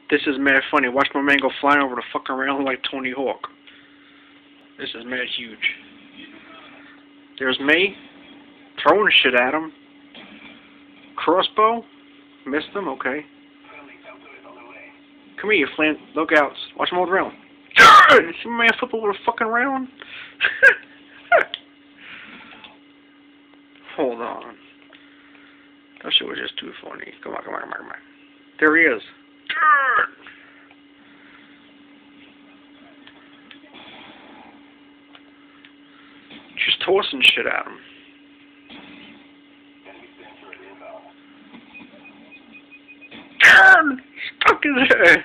This is mad funny. Watch my man go flying over the fucking railing like Tony Hawk. This is mad huge. There's me. Throwing shit at him. Crossbow. Missed him, okay. Come here, you flan. Look out. Watch him over the railing. See my man flip over the fucking railing? Hold on. That shit was just too funny. Come on, come on, come on, come on. There he is. Just tossing shit at him. Stuck his head.